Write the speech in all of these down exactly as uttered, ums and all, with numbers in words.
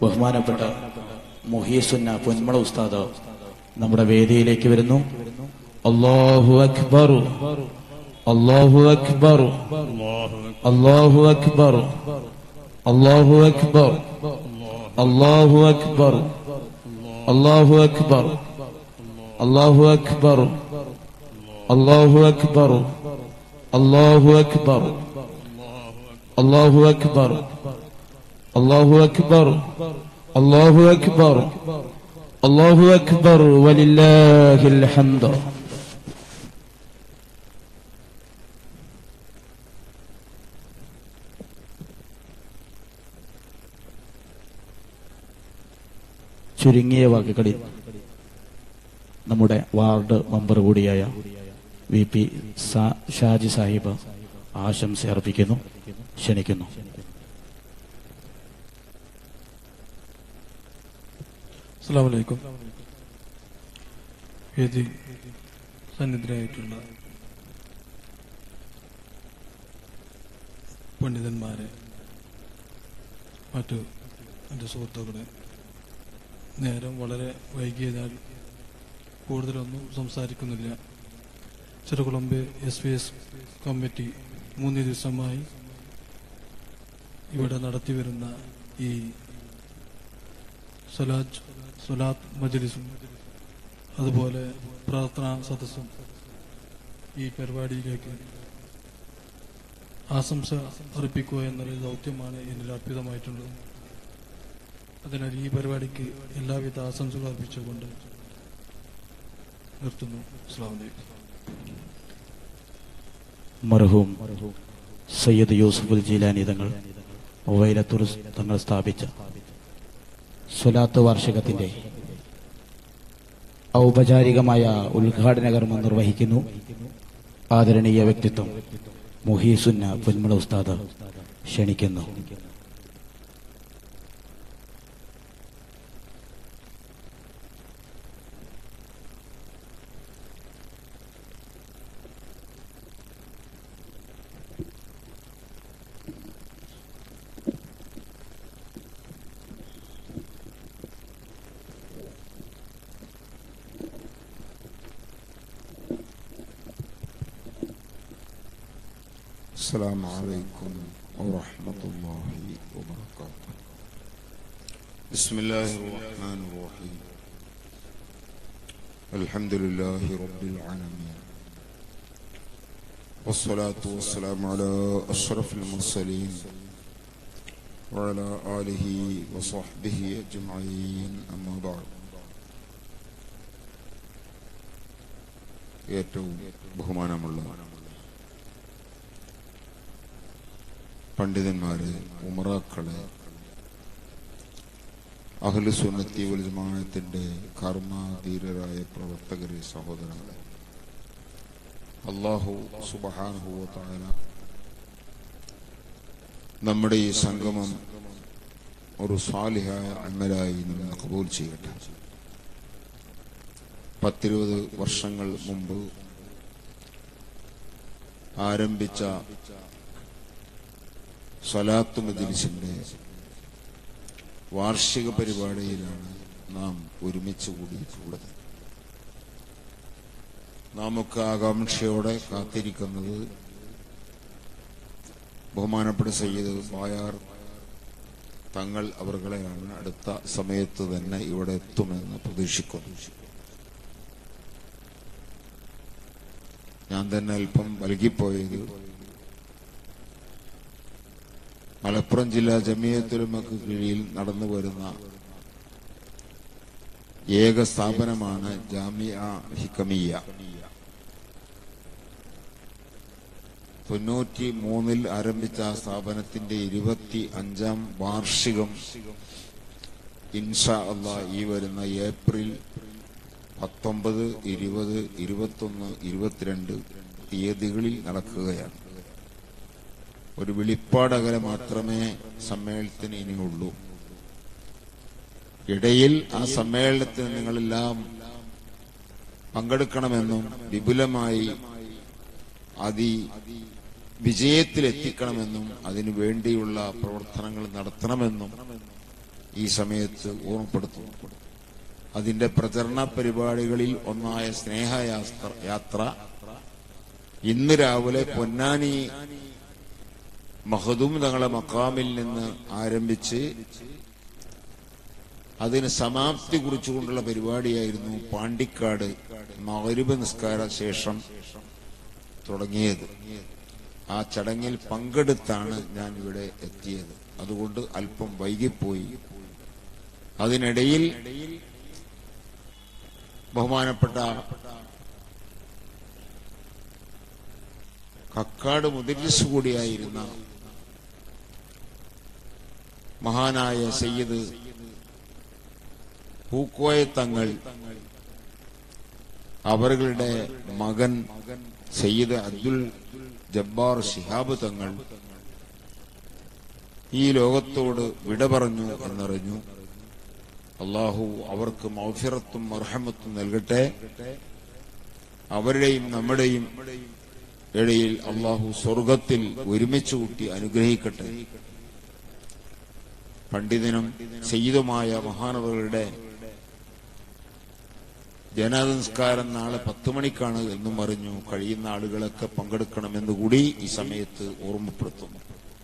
ബഹുമാനപ്പെട്ട മുഹീസുന്ന പൊന്മള ഉസ്താദ് നമ്മുടെ വേദിയിലേക്ക് വരുന്നു. അല്ലാഹു അക്ബർ, അല്ലാഹു അക്ബർ, അല്ലാഹു അക്ബർ, അല്ലാഹു അക്ബർ, അല്ലാഹു അക്ബർ, അല്ലാഹു അക്ബർ, അല്ലാഹു അക്ബർ, അല്ലാഹു അക്ബർ, അല്ലാഹു അക്ബർ, അല്ലാഹു അക്ബർ, അല്ലാഹു അക്ബർ, അല്ലാഹു അക്ബർ, അല്ലാഹു അക്ബർ, വലില്ലാഹിൽ ഹംദ്. ചുരുങ്ങിയ വാക്കുകളിൽ നമ്മുടെ വാർഡ് മെമ്പർ കൂടിയായ വി പി ഷാജി സാഹിബ് ആശംസ അർപ്പിക്കുന്നു, ക്ഷണിക്കുന്നു. അസ്സലാമു അലൈക്കും. വേദി സന്നിധരായിട്ടുള്ള പണ്ഡിതന്മാരെ, മറ്റു എൻ്റെ സുഹൃത്തുക്കളെ, നേരം വളരെ വൈകിയതാൽ കൂടുതലൊന്നും സംസാരിക്കുന്നില്ല. Cherukulamba S V S committee മൂന്ന് ദിവസമായി ഇവിടെ നടത്തി വരുന്ന ഈ സ്വലാത്ത് സ്വലാത്ത് മജ്ലിസും അതുപോലെ പ്രാർത്ഥനാ സദസ്സും ഈ പരിപാടിയിലേക്ക് ആശംസ അർപ്പിക്കുക എന്നൊരു ദൗത്യമാണ് എന്നിൽ അർപ്പിതമായിട്ടുള്ളത്. അതിനാൽ ഈ പരിപാടിക്ക് എല്ലാവിധ ആശംസകൾ അർപ്പിച്ചുകൊണ്ട് നിർത്തുന്നു. അസ്സലാമു അലൈക്കും. മർഹൂം സയ്യിദ് യൂസുഫുൽ ജീലാനി തങ്ങൾ വൈലത്തൂർ തങ്ങൾ സ്ഥാപിച്ച സ്വലാത്ത് വാർഷികത്തിന്റെ ഔപചാരികമായ ഉദ്ഘാടന കർമ്മം നിർവഹിക്കുന്നു. ആദരണീയ വ്യക്തിത്വം മുഹീസുന്ന പൊന്മള ഉസ്താദ് ക്ഷണിക്കുന്നു. السلام عليكم ورحمة الله وبركاته. بسم الله الرحمن الرحيم. الحمد لله رب العالمين، والصلاة والسلام على أشرف المرسلين وعلى آله وصحبه أجمعين. أما بعد. ഏറ്റവും ബഹുമാനമുള്ള പണ്ഡിതന്മാരെ, ഉമറാക്കളെ, അഹ്ലു സുന്നത്തി വൽ ജമാഅത്തിന്റെ കർമ്മധീരരായ പ്രവർത്തകരെ, സഹോദരങ്ങളെ, അല്ലാഹു സുബ്ഹാനഹു വ തആല നമ്മുടെ ഈ സംഗമം ഒരു സാലിഹായ അമലായി നമ്മെ ഖബൂൽ ചെയ്യട്ടെ. പത്തിരുപത് വർഷങ്ങൾ മുമ്പ് ആരംഭിച്ച സ്വലാത്ത് മജ്ലിസിന്റെ വാർഷിക പരിപാടിയിലാണ് നാം ഒരുമിച്ച് കൂടിയിട്ടുള്ളത്. നാമൊക്കെ ആകാംക്ഷയോടെ കാത്തിരിക്കുന്നത് ബഹുമാനപ്പെട്ട സയ്യിദ് ബായാർ തങ്ങൾ അവർകളെയാണ്. അടുത്ത സമയത്ത് തന്നെ ഇവിടെ എത്തുമെന്ന് പ്രതീക്ഷിക്കുന്നു. ഞാൻ തന്നെ അല്പം വൈകിപ്പോയത് മലപ്പുറം ജില്ലാ ജമിയത്തുൽ ഉലമക്ക് കീഴിൽ നടന്നു വരുന്ന ഏക സ്ഥാപനമാണ് ജാമിഅ ഹികമിയ്യ. തൊണ്ണൂറ്റി മൂന്നിൽ ആരംഭിച്ച ആ സ്ഥാപനത്തിന്റെ ഇരുപത്തി അഞ്ചാം വാർഷികം ഇൻഷാ അല്ലാഹ് ഈ വരുന്ന ഏപ്രിൽ പത്തൊമ്പത്, ഇരുപത്, ഇരുപത്തൊന്ന്, ഇരുപത്തിരണ്ട് തീയതികളിൽ നടക്കുകയാണ്. ഒരു വെളിപ്പാടകലെ മാത്രമേ സമ്മേളനത്തിന് ഇനിയുള്ളൂ. ഇടയിൽ ആ സമ്മേളനത്തിന് നിങ്ങളെല്ലാം പങ്കെടുക്കണമെന്നും വിപുലമായി അതി വിജയത്തിലെത്തിക്കണമെന്നും അതിനു വേണ്ടിയുള്ള പ്രവർത്തനങ്ങൾ നടത്തണമെന്നും ഈ സമയത്ത് ഓർമ്മപ്പെടുത്തുന്നു. അതിന്റെ പ്രചരണ പരിപാടികളിൽ ഒന്നായ സ്നേഹയാത്ര യാത്ര ഇന്ന് രാവിലെ പൊന്നാനി മഖദൂം തങ്ങളെ മഖാമിൽ നിന്ന് ആരംഭിച്ച് അതിന് സമാപ്തി കുറിച്ചുകൊണ്ടുള്ള പരിപാടിയായിരുന്നു പാണ്ടിക്കാട് മഗ്‌രിബ് നിസ്കാര ശേഷം തുടങ്ങിയത്. ആ ചടങ്ങിൽ പങ്കെടുത്താണ് ഞാൻ ഇവിടെ എത്തിയത്. അതുകൊണ്ട് അല്പം വൈകിപ്പോയി. അതിനിടയിൽ ബഹുമാനപ്പെട്ട കക്കാട് മുദരിസ് കൂടിയായിരുന്ന മഹാനായ സയ്യിദ് പൂക്കോയ തങ്ങൾ അവരുടെ മകൻ സയ്യിദ് അബ്ദുൽ ജബ്ബാർ ശിഹാബ് തങ്ങൾ ഈ ലോകത്തോട് വിട പറഞ്ഞു എന്നറിഞ്ഞു. അള്ളാഹു അവർക്ക് മഗ്ഫിറത്തും മർഹമത്തും നൽകട്ടെ. അവരുടെയും നമ്മുടെയും ഇടയിൽ അള്ളാഹു സ്വർഗത്തിൽ ഒരുമിച്ച് കൂട്ടി അനുഗ്രഹിക്കട്ടെ. പണ്ഡിതനും സയ്യിദുമായ മഹാനവറുടെ ജനാസംസ്കാരം നാളെ പത്ത് മണിക്കാണ് എന്നും അറിഞ്ഞു. കഴിയുന്ന ആളുകളൊക്കെ പങ്കെടുക്കണമെന്ന് കൂടി ഈ സമയത്ത് ഓർമ്മപ്പെടുത്തുന്നു.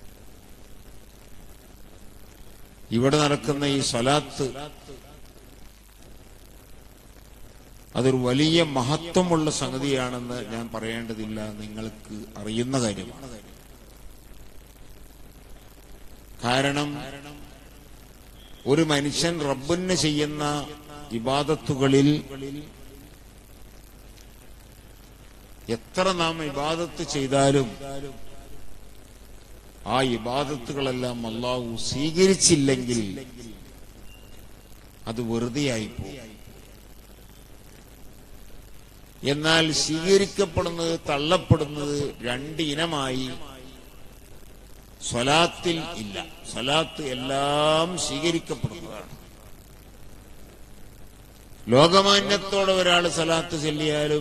ഇവിടെ നടക്കുന്ന ഈ സ്വലാത്ത് അതൊരു വലിയ മഹത്വമുള്ള സംഗതിയാണെന്ന് ഞാൻ പറയേണ്ടതില്ല, നിങ്ങൾക്ക് അറിയുന്ന കാര്യമാണ്. കാരണം ഒരു മനുഷ്യൻ റബ്ബിന് ചെയ്യുന്ന ഇബാദത്തുകളിൽ എത്ര നാം ഇബാദത്ത് ചെയ്താലും ആ ഇബാദത്തുകളെല്ലാം അല്ലാഹു സ്വീകരിച്ചില്ലെങ്കിൽ അത് വെറുതെയായിപ്പോകും. എന്നാൽ സ്വീകരിക്കപ്പെടുന്നത് തള്ളപ്പെടുന്നത് രണ്ട് ഇനമായി സ്വലാത്തിൽ ഇല്ല. സ്വലാത്ത് എല്ലാം സ്വീകരിക്കപ്പെടുന്നതാണ്. ലോകമാന്യത്തോടെ ഒരാൾ സ്വലാത്ത് ചൊല്ലിയാലും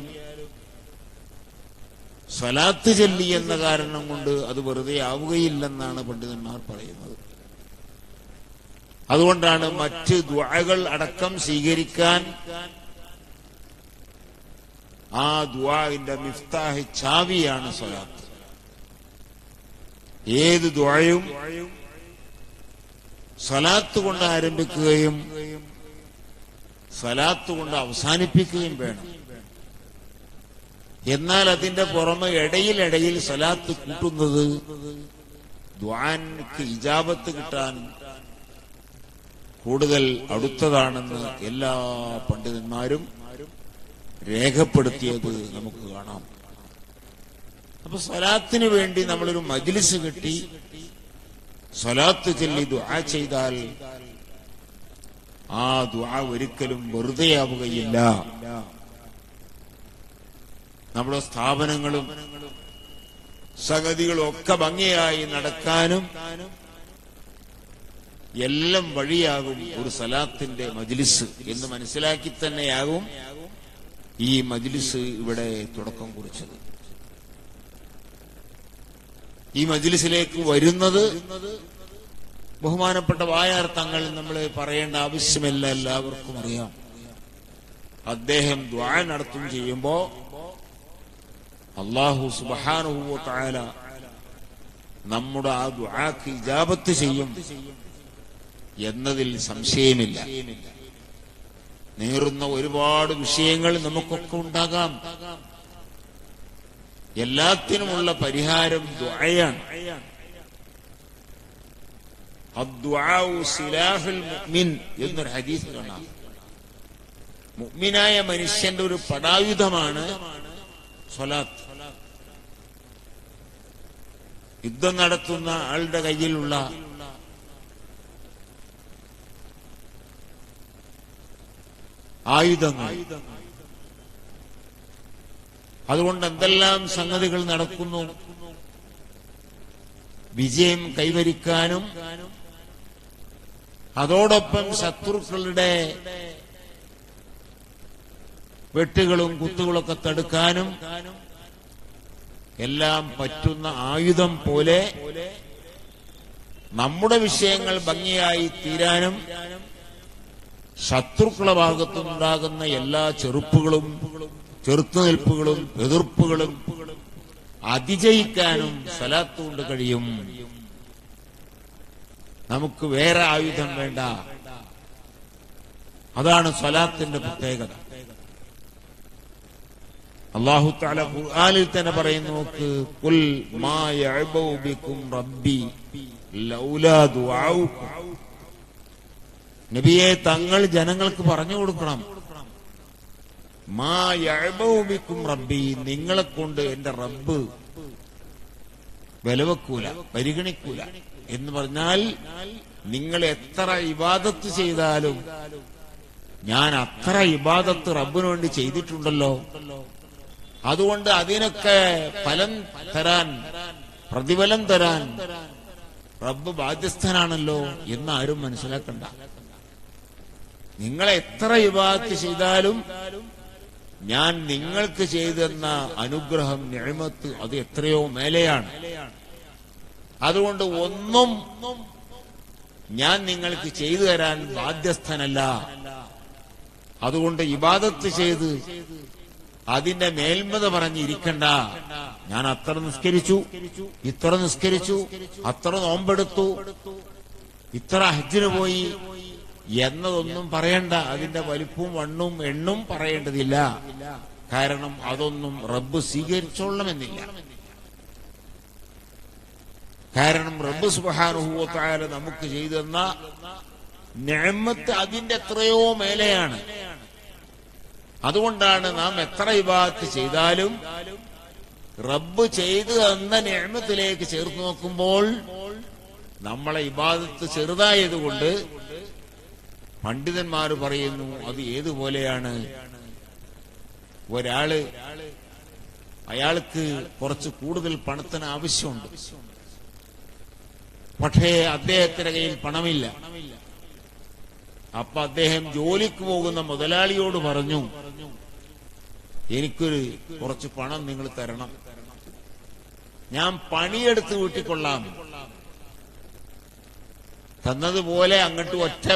സ്വലാത്ത് ചൊല്ലി എന്ന കാരണം കൊണ്ട് അത് വെറുതെ ആവുകയില്ലെന്നാണ് പണ്ഡിതന്മാർ പറയുന്നത്. അതുകൊണ്ടാണ് മറ്റ് ദുആകൾ അടക്കം സ്വീകരിക്കാൻ ആ ദുആഇന്റെ മിഫ്താഹ് ചാവിയാണ് സ്വലാത്ത്. ഏത് ദുആയും സ്വലാത്ത് കൊണ്ട് ആരംഭിക്കുകയും സ്വലാത്ത് കൊണ്ട് അവസാനിപ്പിക്കുകയും വേണം. എന്നാൽ അതിന്റെ പുറമെ ഇടയിലിടയിൽ സ്വലാത്ത് കൂട്ടുന്നത് ദുആക്ക് ഇജാബത്ത് കിട്ടാൻ കൂടുതൽ അടുത്തതാണെന്ന് എല്ലാ പണ്ഡിതന്മാരും രേഖപ്പെടുത്തിയത് നമുക്ക് കാണാം. അപ്പൊ സ്വലാത്തിന് വേണ്ടി നമ്മളൊരു മജ്ലിസ് കെട്ടി സ്വലാത്ത് ചൊല്ലി ദുആ ചെയ്താൽ ആ ദുആ ഒരിക്കലും വെറുതെയാവുകയില്ല. നമ്മുടെ സ്ഥാപനങ്ങളും സംഗതികളും ഒക്കെ ഭംഗിയായി നടക്കാനും എല്ലാം വഴിയാകും ഒരു സ്വലാത്തിന്റെ മജ്ലിസ് എന്ന് മനസ്സിലാക്കി തന്നെയാകും ഈ മജ്ലിസ് ഇവിടെ തുടക്കം കുറിച്ചത്. ഈ മജ്ലിസിലേക്ക് വരുന്നത് ബഹുമാനപ്പെട്ട വായാർ തങ്ങൾ നമ്മൾ പറയേണ്ട ആവശ്യമില്ല, എല്ലാവർക്കും അറിയാം. അദ്ദേഹം ദുആ നടത്തും ചെയ്യുമ്പോ അല്ലാഹു സുബ്ഹാനഹു വ തആല നമ്മുടെ ആ ദുആക്ക് ഇജാബത്ത് ചെയ്യും എന്നതിൽ സംശയമില്ല. നേറുന്ന ഒരുപാട് വിഷയങ്ങൾ നമുക്കൊക്കെ ഉണ്ടാകാം. എല്ലാത്തിനുമുള്ള പരിഹാരം ദുആയാണ്. അദ്ദുആഉ സിലാഹുൽ മുഅ്മിൻ എന്നൊരു ഹദീസ് കാണാം. മുഅ്മിനായ മനുഷ്യന്റെ ഒരു പടായുധമാണ് സ്വലാത്ത്. യുദ്ധം നടത്തുന്ന ആളുടെ കയ്യിലുള്ള ആയുധങ്ങൾ. അതുകൊണ്ട് എന്തെല്ലാം സംഗതികൾ നടക്കുന്നു. വിജയം കൈവരിക്കാനും അതോടൊപ്പം ശത്രുക്കളുടെ വെട്ടുകളും കുത്തുകളൊക്കെ തടുക്കാനും എല്ലാം പറ്റുന്ന ആയുധം പോലെ നമ്മുടെ വിഷയങ്ങൾ ഭംഗിയായി തീരാനും ശത്രുക്കളെ ഭാഗത്തുനിന്നുണ്ടാകുന്ന എല്ലാ ചെറുപ്പുകളും ചെറുത്തുനിൽപ്പുകളും എതിർപ്പുകളും അതിജയിക്കാനും സ്വലാത്ത് കൊണ്ട് കഴിയും. നമുക്ക് വേറെ ആയുധം വേണ്ട. അതാണ് സ്വലാത്തിന്റെ പ്രത്യേകത. അല്ലാഹു തആല ഖുർആനിൽ തന്നെ പറയുന്നു, നോക്ക്, ഖുൽ മാ യഅബഉ ബികും റബ്ബി ലൗലാ ദുആഉകും. നബിയെ, തങ്ങൾ ജനങ്ങൾക്ക് പറഞ്ഞു കൊടുക്കണം, മാ യഅബഉ ബികും റബ്ബി, നിങ്ങളെ കൊണ്ട് എന്റെ റബ്ബ് വിലവെക്കൂല, പരിഗണിക്കൂല എന്ന് പറഞ്ഞാൽ നിങ്ങൾ എത്ര ഇബാദത്ത് ചെയ്താലും ഞാൻ അത്ര ഇബാദത്ത് റബ്ബിന് വേണ്ടി ചെയ്തിട്ടുണ്ടല്ലോ, അതുകൊണ്ട് അതിനൊക്കെ ഫലം തരാൻ, പ്രതിഫലം തരാൻ റബ്ബ് ബാധ്യസ്ഥനാണല്ലോ എന്ന് ആരും മനസ്സിലാക്കണ്ട. നിങ്ങൾ എത്ര ഇബാദത്ത് ചെയ്താലും ഞാൻ നിങ്ങൾക്ക് ചെയ്തെന്ന അനുഗ്രഹം, നിഅമത്ത്, അത് എത്രയോ മേലെയാണ്. അതുകൊണ്ട് ഒന്നും ഞാൻ നിങ്ങൾക്ക് ചെയ്തു തരാൻ ബാധ്യസ്ഥനല്ല. അതുകൊണ്ട് ഇബാദത്ത് ചെയ്ത് അതിന്റെ മേൽമത പറഞ്ഞിരിക്കണ്ട. ഞാൻ അത്ര നിസ്കരിച്ചു, ഇത്ര നിസ്കരിച്ചു, അത്ര നോമ്പെടുത്തു, ഇത്ര ഹജ്ജിന് പോയി എന്നതൊന്നും പറയണ്ട. അതിന്റെ വലിപ്പവും വണ്ണും എണ്ണും പറയേണ്ടതില്ല. കാരണം അതൊന്നും റബ്ബ് സ്വീകരിച്ചോളണമെന്നില്ല. കാരണം റബ്ബ് സുബ്ഹാനഹു വ തആല നമുക്ക് ചെയ്തെന്ന നിഅമത്ത് അതിന്റെ എത്രയോ മേലെയാണ്. അതുകൊണ്ടാണ് നാം എത്ര ഇബാദത്ത് ചെയ്താലും റബ്ബ് ചെയ്തു തന്ന നിഅമത്തിലേക്ക് ചേർത്ത് നോക്കുമ്പോൾ നമ്മളെ ഇബാദത്ത് ചെറുതായതുകൊണ്ട് പണ്ഡിതന്മാർ പറയുന്നു, അത് ഏതുപോലെയാണ്, ഒരാള് അയാൾക്ക് കുറച്ച് കൂടുതൽ പണത്തിന് ആവശ്യമുണ്ട്, പക്ഷേ അദ്ദേഹത്തിന്റെ കയ്യിൽ പണമില്ല. അപ്പൊ അദ്ദേഹം ജോലിക്ക് പോകുന്ന മുതലാളിയോട് പറഞ്ഞു, എനിക്കൊരു കുറച്ച് പണം നിങ്ങൾ തരണം, ഞാൻ പണിയെടുത്ത് വീട്ടിക്കൊള്ളാം. തന്നതുപോലെ അങ്ങോട്ട് ഒറ്റ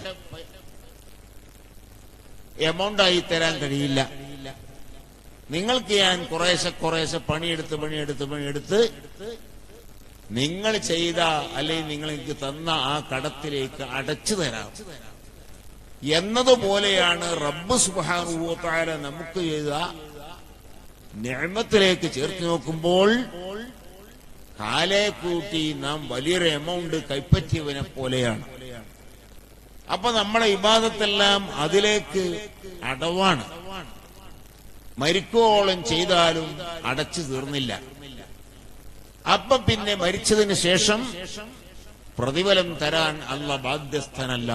എമൗണ്ട് ആയി തരാൻ കഴിയില്ല, നിങ്ങൾക്ക് ഞാൻ കുറേശ്ശെ കുറേശ്ശെ പണിയെടുത്ത് പണിയെടുത്ത് പണിയെടുത്ത് നിങ്ങൾ ചെയ്ത അല്ലെങ്കിൽ നിങ്ങൾ എനിക്ക് തന്ന ആ കടത്തിലേക്ക് അടച്ചു തരാം എന്നതുപോലെയാണ് റബ്ബ് സുബ്ഹാനഹു വ തആല നമുക്ക് ചെയ്ത നിഅമത്തിലേക്ക് ചേർത്ത് നോക്കുമ്പോൾ കാലേ കൂട്ടി നാം വലിയൊരു എമൗണ്ട് കൈപ്പറ്റിയവനെ പോലെയാണ്. അപ്പൊ നമ്മളെ ഇബാദത്തെല്ലാം അതിലേക്ക് അടവാണ്. മരിക്കോളം ചെയ്താലും അടച്ചു തീർന്നില്ല. അപ്പൊ പിന്നെ മരിച്ചതിന് ശേഷം പ്രതിഫലം തരാൻ അല്ലാഹ് ബാധ്യസ്ഥനല്ല.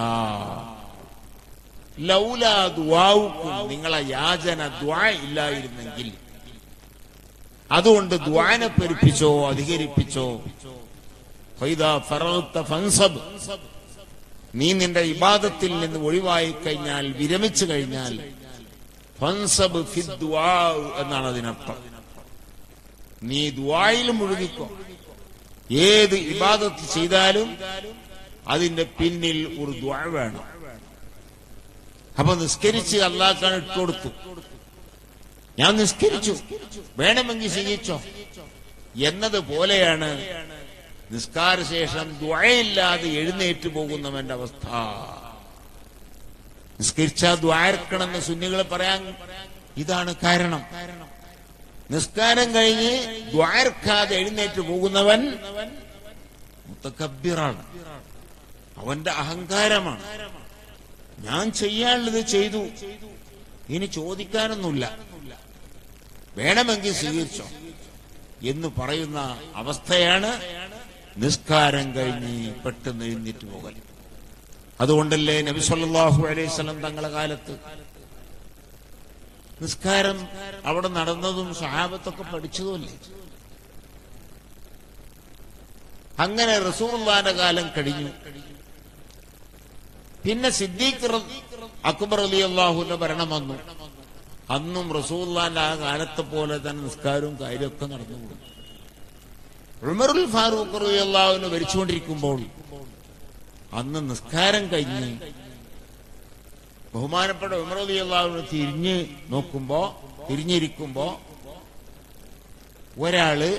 ലൗലാ ദുആഉക്കും, നിങ്ങളെ യാചന ദുആ ഇല്ലായിരുന്നെങ്കിൽ, അതുകൊണ്ട് ദുആനെ പെരുപ്പിച്ചോ, അധികരിപ്പിച്ചോ. ഫൈദാ ഫറഗ്ത ഫൻസബ്, നീ നിന്റെ ഇബാദത്തിൽ നിന്ന് ഒഴിവായി കഴിഞ്ഞാൽ, വിരമിച്ചു കഴിഞ്ഞാൽ, ഫൻസബ് ഫി ദുആ എന്നാണ് അതിനർത്ഥം. നീ ദുആയിൽ മുഴുകിക്കോ. ഏത് ഇബാദത്ത് ചെയ്താലും അതിന്റെ പിന്നിൽ ഒരു ദുആ വേണം. അപ്പൊ നിസ്കരിച്ച് അല്ലാഹ്ക്കാണ് ഇട്ടുകൊടുത്തു, ഞാൻ നിസ്കരിച്ചു, വേണമെങ്കിൽ സ്വീകരിച്ചോ എന്നതുപോലെയാണ് നിസ്കാരശേഷം ദുആയില്ലാതെ എഴുന്നേറ്റ് പോകുന്നവന്റെ അവസ്ഥ. നിസ്കരിച്ച ദുആർക്കണമെന്ന് സുന്നികൾ പറയാൻ ഇതാണ് കാരണം. നിസ്കാരം കഴിഞ്ഞ് ദുആർക്കാതെ എഴുന്നേറ്റ് പോകുന്നവൻ മുതകബ്ബിറാണ്, അവന്റെ അഹങ്കാരമാണ്. ഞാൻ ചെയ്യാനുള്ളത് ചെയ്തു, ഇനി ചോദിക്കാനൊന്നുമില്ല, വേണമെങ്കിൽ സ്വീകരിച്ചോ എന്ന് പറയുന്ന അവസ്ഥയാണ് നിസ്കാരം കഴിഞ്ഞ് പെട്ടെന്ന് എഴുന്നേറ്റ് പോകൽ. അതുകൊണ്ടല്ലേ നബി സല്ലല്ലാഹു അലൈഹി വസല്ലം തങ്ങളുടെ കാലത്ത് നിസ്കാരം അവിടെ നടന്നതും സഹാബത്തൊക്കെ പഠിച്ചതുമല്ലേ. അങ്ങനെ റസൂലുള്ളാഹിന്റെ കാലം കഴിഞ്ഞു. പിന്നെ സിദ്ദീഖ് അക്ബർ റളിയല്ലാഹു അൻഹു ഭരണം വന്നു. അന്നും റസൂലുള്ളാഹിന്റെ ആ കാലത്തെ പോലെ തന്നെ നിസ്കാരവും കാര്യമൊക്കെ നടന്നുകൊടുത്തു. ഉമറുൽ ഫാറൂഖ് റളിയല്ലാഹു അൻഹു ഭരിച്ചുകൊണ്ടിരിക്കുമ്പോൾ അന്ന് നിസ്കാരം കഴിഞ്ഞ് ബഹുമാനപ്പെട്ട ഉമർ റളിയല്ലാഹു അൻഹു തിരിഞ്ഞ് നോക്കുമ്പോ തിരിഞ്ഞിരിക്കുമ്പോ ഒരാള്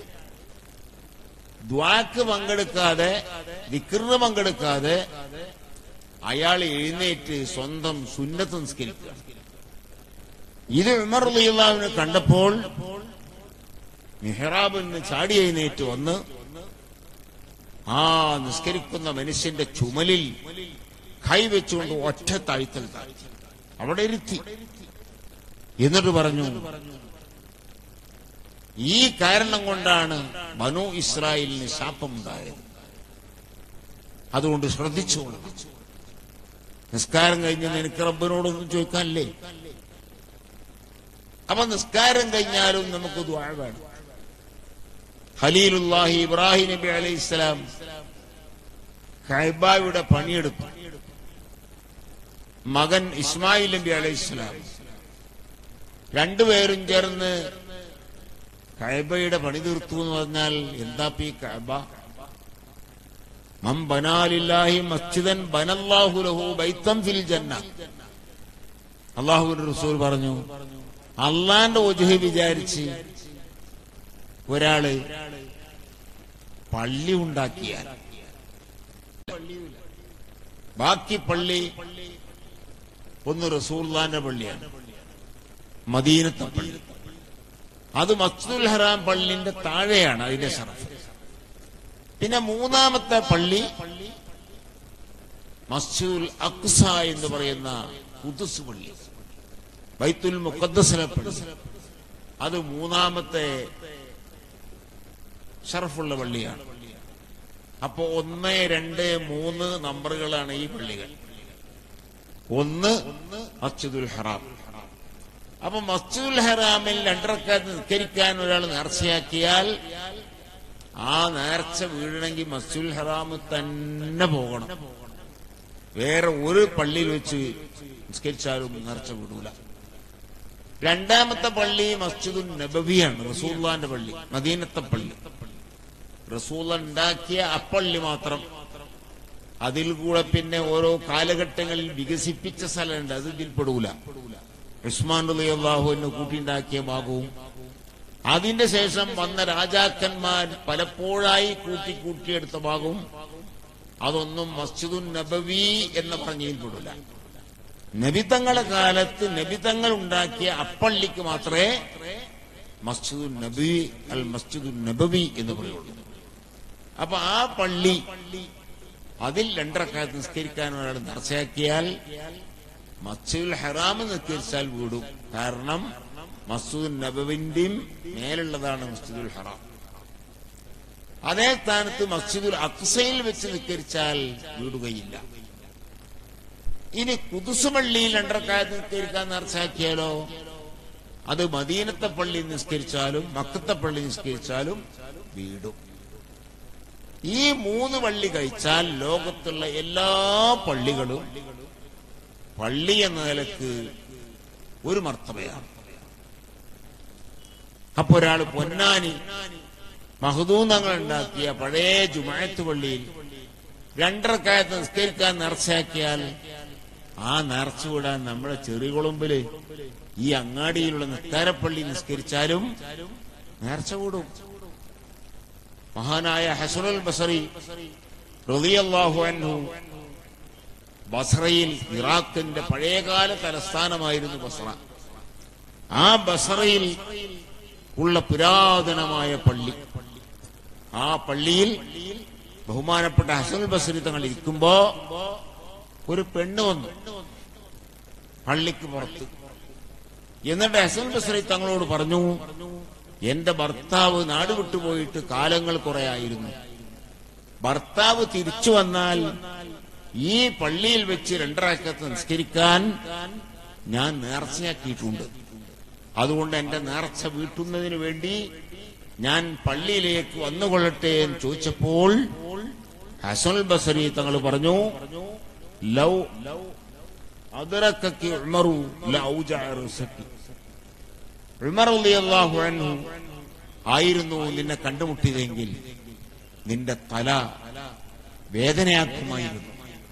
ദ്വാക്ക് പങ്കെടുക്കാതെ ദിക്റിന് പങ്കെടുക്കാതെ അയാൾ എഴുന്നേറ്റ് സ്വന്തം സുന്നത്ത് നിസ്കരിക്കുക. ഇത് ഉമർ റളിയല്ലാഹു അൻഹു കണ്ടപ്പോൾ മിഹ്റാബിൽ നിന്ന് ചാടി എഴുന്നേറ്റ് വന്ന് ആ നിസ്കരിക്കുന്ന മനുഷ്യന്റെ ചുമലിൽ കൈവച്ചുകൊണ്ട് ഒറ്റ താഴ്ത്തൽ താഴ്ത്തി അവിടെ ഇരുത്തി. എന്നിട്ട് പറഞ്ഞു, ഈ കാരണം കൊണ്ടാണ് ബനൂ ഇസ്രായേലിന് ശാപമുണ്ടായത്, അതുകൊണ്ട് ശ്രദ്ധിച്ചോളൂ. നിസ്കാരം കഴിഞ്ഞ് നിനക്ക് റബ്ബിനോടൊന്നും ചോദിക്കാനല്ലേ? അപ്പൊ നിസ്കാരം കഴിഞ്ഞാലും നമുക്ക് ദുആ വേണം. ഖലീലുല്ലാഹി ഇബ്രാഹിം നബി അലൈഹിസ്സലാം കഅബയുടെ പണിയെടുത്തു. മകൻ ഇസ്മായിൽ നബി അലൈഹിസ്സലാം രണ്ടുപേരും ചേർന്ന് കഅബയുടെ പണി തീർത്തു എന്ന് പറഞ്ഞാൽ എന്താ ഈ കഅബ? മൻ ബനാ ലില്ലാഹി മസ്ജിദൻ ബനല്ലാഹു ലഹു ബൈത്തൻ ഫിൽ ജന്ന. അല്ലാഹുവിന്റെ റസൂൽ പറഞ്ഞു, അള്ളാന്റെ വജ്ഹ് വിചാരിച്ച് ഒരാള് പള്ളി ഉണ്ടാക്കിയാൽ ബാക്കി പള്ളി ഒന്ന് റസൂലുള്ളാഹിന്റെ പള്ളിയാണ്, മദീനത്തെ പള്ളി. അത് മസ്ജിദുൽ ഹറാം പള്ളിന്റെ താഴെയാണ് അതിന്റെ ശറഫ്. പിന്നെ മൂന്നാമത്തെ പള്ളി മസ്ജിദുൽ അഖ്സ എന്ന് പറയുന്ന ഖുദ്സ് പള്ളി, ബൈത്തുൽ മുഖദ്ദസിലെ പള്ളി. അത് മൂന്നാമത്തെ ഷറഫുള്ള പള്ളിയാണ്. അപ്പോ ഒന്ന് രണ്ട് മൂന്ന് നമ്പറുകളാണ് ഈ പള്ളികൾ. ഒന്ന് മസ്ജിദുൽ ഹറാം. അപ്പൊ മസ്ജിദുൽ ഹറാമിൽ രണ്ടറക്കാത്ത് നിസ്കരിക്കാൻ ഒരാൾ നേർച്ചയാക്കിയാൽ ആ നേർച്ച വീഴണമെങ്കിൽ മസ്ജിദുൽ ഹറാം തന്നെ പോകണം. വേറെ ഒരു പള്ളിയിൽ വെച്ച് നിസ്കരിച്ചാലും നേർച്ച വീടൂല. രണ്ടാമത്തെ പള്ളി മസ്ജിദുൽ നബവിയാണ്, റസൂലുള്ളാഹിന്റെ പള്ളി, മദീനത്തെ പള്ളി. റസൂൽ ഉണ്ടാക്കിയ അപ്പള്ളി മാത്രം. അതിൽ കൂടെ പിന്നെ ഓരോ കാലഘട്ടങ്ങളിൽ വികസിപ്പിച്ച സ്ഥലമുണ്ട്, അത് ഇതിൽപ്പെടൂല. ഉസ്മാൻ റളിയല്ലാഹു അൻഹു കൂട്ടിയുണ്ടാക്കിയ ഭാഗവും അതിന്റെ ശേഷം വന്ന രാജാക്കന്മാർ പലപ്പോഴായി കൂട്ടി കൂട്ടിയെടുത്ത ഭാഗവും അതൊന്നും മസ്ജിദുൻ നബവി എന്ന് പറഞ്ഞതിൽപ്പെടൂല. നബിതങ്ങളുടെ കാലത്ത് നബിതങ്ങൾ ഉണ്ടാക്കിയ അപ്പള്ളിക്ക് മാത്രമേ മസ്ജിദുൻ നബി അൽ മസ്ജിദുൻ നബവി എന്ന് പറയുള്ളൂ. അപ്പൊ ആ പള്ളി അതിൽ രണ്ടറക്കാത്ത് നിസ്കരിക്കാൻ ഒരാൾ നേർച്ചയാക്കിയാൽ മസ്ജിദുൽ ഹറാം നിസ്കരിച്ചാൽ വീടും. കാരണം മസ്ജിദുൽ നബവിന്റെയും മേലുള്ളതാണ് മസ്ജിദുൽ ഹറാം. അതേ സ്ഥാനത്ത് മസ്ജിദുൽ അഖ്സയിൽ വെച്ച് നിസ്കരിച്ചാൽ വീടുകയില്ല. ഇനി ഖുദ്സ് പള്ളിയിൽ രണ്ടറക്കാത്ത് നിസ്കരിക്കാൻ നേർച്ചയാക്കിയാലോ അത് മദീനത്തെ പള്ളി നിസ്കരിച്ചാലും മക്കത്തെ പള്ളി നിസ്കരിച്ചാലും വീടും. ഈ മൂന്ന് പള്ളി കഴിച്ചാൽ ലോകത്തുള്ള എല്ലാ പള്ളികളും പള്ളി എന്ന നിലക്ക് ഒരു മർത്തബയാണ്. അപ്പൊ ഒരാൾ പൊന്നാനി മഹ്ദൂമങ്ങൾ ഉണ്ടാക്കിയ പഴയ ജുമുഅത്ത് പള്ളിയിൽ രണ്ടറക്കാത്ത് നിസ്കരിക്കാൻ നേർച്ചയാക്കിയാൽ ആ നേർച്ച വിടാൻ നമ്മുടെ ചെറികുളമ്പില് ഈ അങ്ങാടിയിലുള്ള നിസ്കാരപ്പള്ളി നിസ്കരിച്ചാലും നേർച്ച കൂടും. മഹാനായ ഹസനുൽ ബസറി റളിയല്ലാഹു അൻഹു ബസറയിൽ, ഇറാഖിന്റെ പഴയകാല തലസ്ഥാനമായിരുന്നു ബസറ. ആ ബസറയിൽ ഉള്ള പുരാതനമായ പള്ളി, ആ പള്ളിയിൽ ബഹുമാനപ്പെട്ട ഹസനുൽ ബസറി തങ്ങൾ ഇരിക്കുമ്പോ ഒരു പെണ്ണ് വന്നു പള്ളിക്ക് പുറത്ത്. എന്നിട്ട് ഹസനുൽ ബസറി തങ്ങളോട് പറഞ്ഞു, എന്റെ ഭർത്താവ് നാട് വിട്ടുപോയിട്ട് കാലങ്ങൾ കുറെ ആയിരുന്നു. ഭർത്താവ് തിരിച്ചു വന്നാൽ ഈ പള്ളിയിൽ വെച്ച് രണ്ടറക്കാത്ത് നിസ്കരിക്കാൻ ഞാൻ നേർച്ചയാക്കിയിട്ടുണ്ട്. അതുകൊണ്ട് എന്റെ നേർച്ച വീട്ടുന്നതിന് വേണ്ടി ഞാൻ പള്ളിയിലേക്ക് വന്നുകൊള്ളട്ടെ എന്ന് ചോദിച്ചപ്പോൾ ഹസനുൽ ബസരി തങ്ങൾ പറഞ്ഞു, ലൗ അദ്റകക ഉമറു ലഔജഅ റസകി. ഉമർ റളിയല്ലാഹു അൻഹു ആയിരുന്നു നിന്നെ കണ്ടുമുട്ടിയതെങ്കിൽ നിന്റെ തല വേദനയാക്കുമായിരുന്നു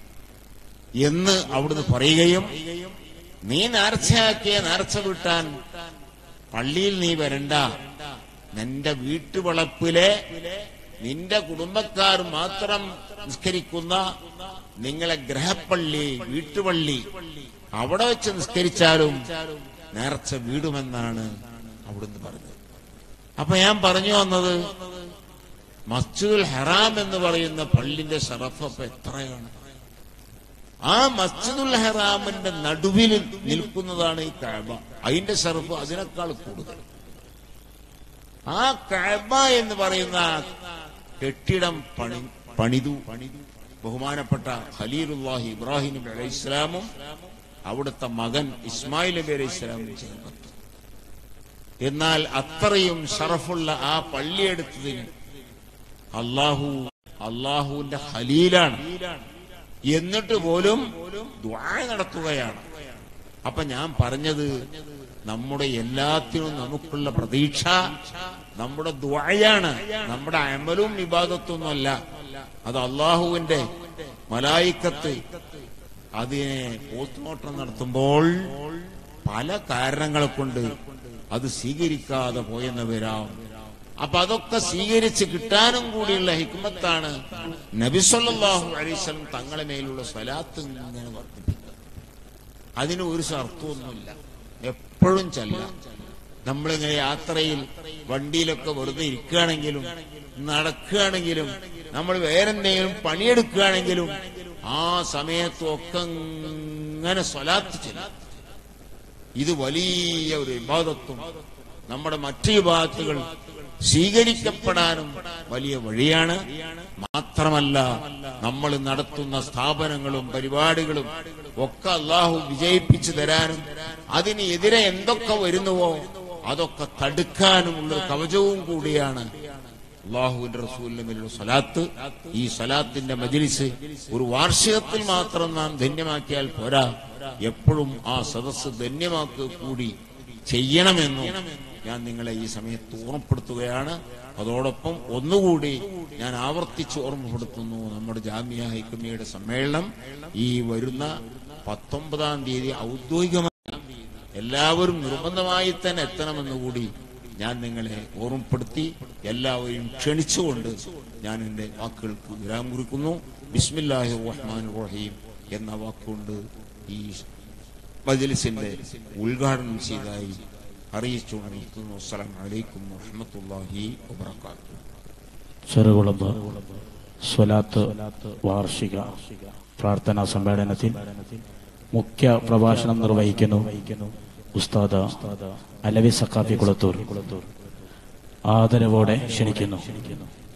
എന്ന് അവിടുന്ന് പറയുകയും, നീ നേർച്ചയാക്കിയ നേർച്ച വീട്ടാൻ പള്ളിയിൽ നീ വരണ്ട, നിന്റെ വീട്ടുവളപ്പിലെ നിന്റെ കുടുംബക്കാർ മാത്രം നിസ്കരിക്കുന്ന നിങ്ങളെ ഗ്രഹപ്പള്ളി, വീട്ടുപള്ളി, അവിടെ വെച്ച് നിസ്കരിച്ചാലും നേർച്ച വീടുമെന്നാണ് അവിടുന്ന് പറഞ്ഞത്. അപ്പൊ ഞാൻ പറഞ്ഞു വന്നത്, മസ്ജിദുൽ ഹറാം എന്ന് പറയുന്ന പള്ളിന്റെ ശറഫ് അപ്പൊ എത്രയാണ്? ആ മസ്ജിദുൽ ഹറാമിന്റെ നടുവിൽ നിൽക്കുന്നതാണ് ഈ കഅബ. അതിന്റെ ശറഫ് അതിനേക്കാൾ കൂടുതൽ. ആ കഅബ എന്ന് പറയുന്ന കെട്ടിടം പണി പണിതു ബഹുമാനപ്പെട്ട ഖലീലുല്ലാഹി ഇബ്രാഹിം നബി അലൈഹി ഇസ്ലാമും അവിടുത്തെ മകൻ ഇസ്മായിൽ നബി അലൈഹി ഇസ്ലാമും ചേർന്നു. എന്നാൽ അത്രയും ഷറഫുള്ള ആ പള്ളിയെടുത്തതിന് അള്ളാഹു അള്ളാഹുവിന്റെ ഖലീലാണ്, എന്നിട്ട് പോലും ദുആ നടത്തുകയാണ്. അപ്പൊ ഞാൻ പറഞ്ഞത്, നമ്മുടെ എല്ലാത്തിനും നമുക്കുള്ള പ്രതീക്ഷ നമ്മുടെ ദുആയാണ്, നമ്മുടെ അമലും ഇബാദത്തൊന്നുമല്ല. അത് അള്ളാഹുവിന്റെ മലായിക്കത്ത് അതിനെ പോസ്റ്റ്മോർട്ടം നടത്തുമ്പോൾ പല കാരണങ്ങളെ കൊണ്ട് അത് സ്വീകരിക്കാതെ പോയെന്ന് വരാം. അപ്പൊ അതൊക്കെ സ്വീകരിച്ച് കിട്ടാനും കൂടിയുള്ള ഹിക്മത്താണ് നബി സല്ലല്ലാഹു അലൈഹി വസല്ലം തങ്ങളെ മേലുള്ള സ്വലാത്ത് ഇങ്ങനെ വർദ്ധിപ്പിക്കുക. അതിന് ഒരു അർത്ഥമൊന്നുമില്ല, എപ്പോഴും ചെല്ലാം. നമ്മളിങ്ങനെ യാത്രയിൽ വണ്ടിയിലൊക്കെ വെറുതെ ഇരിക്കുകയാണെങ്കിലും നടക്കുകയാണെങ്കിലും നമ്മൾ വേറെന്തെങ്കിലും പണിയെടുക്കുകയാണെങ്കിലും ആ സമയത്തൊക്കെ ഇങ്ങനെ സ്വലാത്ത് ചെല്ലാം. ഇത് വലിയ ഒരു ഇബാദത്തും നമ്മുടെ മറ്റു ഇബാദത്തുകൾ സ്വീകരിക്കപ്പെടാനും വലിയ വഴിയാണ്. മാത്രമല്ല, നമ്മൾ നടത്തുന്ന സ്ഥാപനങ്ങളും പരിപാടികളും ഒക്കെ അള്ളാഹു വിജയിപ്പിച്ചു തരാനും അതിന് എതിരെ എന്തൊക്കെ വരുന്നുവോ അതൊക്കെ തടുക്കാനുമുള്ള കവചവും കൂടിയാണ് അള്ളാഹുവിന്റെ റസൂലിന്റെ മേലുള്ള സ്വലാത്ത്. ഈ സ്വലാത്തിന്റെ മജ്ലിസ് ഒരു വാർഷികത്തിൽ മാത്രം നാം ധന്യമാക്കിയാൽ പോരാ, എപ്പോഴും ആ സദസ്സ് ധന്യമാക്കുക കൂടി ചെയ്യണമെന്നും ഞാൻ നിങ്ങളെ ഈ സമയത്ത് ഓർമ്മപ്പെടുത്തുകയാണ്. അതോടൊപ്പം ഒന്നുകൂടി ഞാൻ ആവർത്തിച്ച് ഓർമ്മപ്പെടുത്തുന്നു, നമ്മുടെ ജാമിയ ഹൈക്കമ്മിയുടെ സമ്മേളനം ഈ വരുന്ന പത്തൊമ്പതാം തീയതി ഔദ്യോഗികമായി എല്ലാവരും നിർബന്ധമായി തന്നെ എത്തണമെന്നുകൂടി ഞാൻ നിങ്ങളെ ഓർമ്മപ്പെടുത്തി എല്ലാവരെയും ക്ഷണിച്ചുകൊണ്ട് ഞാൻ എന്റെ വാക്കുകൾക്ക് വിരാമം കുറിക്കുന്നു. ബിസ്മില്ലാഹിർ റഹ്മാനിർ റഹീം എന്ന വാക്കുകൊണ്ട് ഈ മജ്ലിസിന്റെ ഉദ്ഘാടനം ചെയ്തതായി അറിയിച്ചുകൊണ്ട് നിർത്തുന്നു. അസ്സലാമു അലൈക്കും വറഹ്മത്തുള്ളാഹി വബറകാതുഹു. ചെറുകുളമ്പ് സ്വലാത്ത് വാർഷിക പ്രാർത്ഥനാ സമ്മേളനത്തിൽ മുഖ്യ പ്രഭാഷണം നിർവഹിക്കുന്നു ഉസ്താദ് അലവി സഖാഫി കുളത്തൂർ. ആദരവോടെ ക്ഷണിക്കുന്നു.